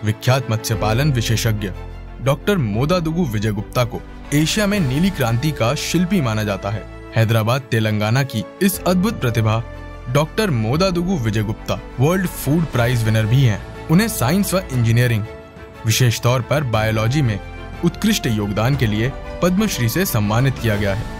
विख्यात मत्स्य पालन विशेषज्ञ डॉक्टर मोदादुगु विजयगुप्ता को एशिया में नीली क्रांति का शिल्पी माना जाता है। हैदराबाद तेलंगाना की इस अद्भुत प्रतिभा doctor Modadugu Vijay Gupta world food prize winner भी हैं। उन्हें साइंस व इंजीनियरिंग, विशेष तौर पर बायोलॉजी में उत्कृष्ट योगदान के लिए पद्मश्री से सम्मानित किया गया है।